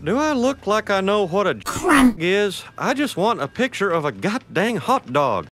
Do I look like I know what a Krump is? I just want a picture of a goddamn hot dog.